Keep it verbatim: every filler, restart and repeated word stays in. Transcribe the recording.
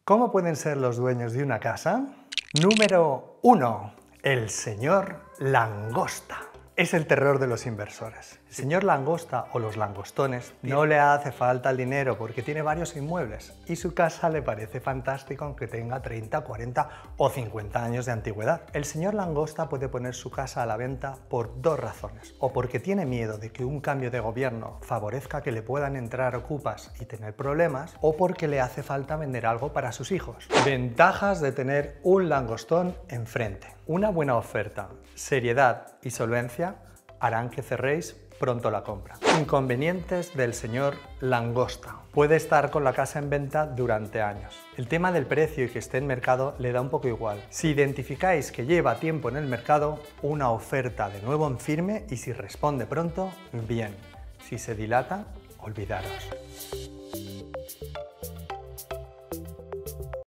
¿Cómo pueden ser los dueños de una casa? Número uno. El señor Langosta. Es el terror de los inversores. El señor Langosta o los langostones no le hace falta el dinero porque tiene varios inmuebles y su casa le parece fantástico aunque tenga treinta, cuarenta o cincuenta años de antigüedad. El señor Langosta puede poner su casa a la venta por dos razones: o porque tiene miedo de que un cambio de gobierno favorezca que le puedan entrar ocupas y tener problemas, o porque le hace falta vender algo para sus hijos. Ventajas de tener un langostón enfrente: una buena oferta, seriedad y solvencia harán que cerréis pronto la compra. Inconvenientes del señor Langosta: puede estar con la casa en venta durante años. El tema del precio y que esté en mercado le da un poco igual. Si identificáis que lleva tiempo en el mercado, una oferta de nuevo en firme, y si responde pronto, bien. Si se dilata, olvidaros.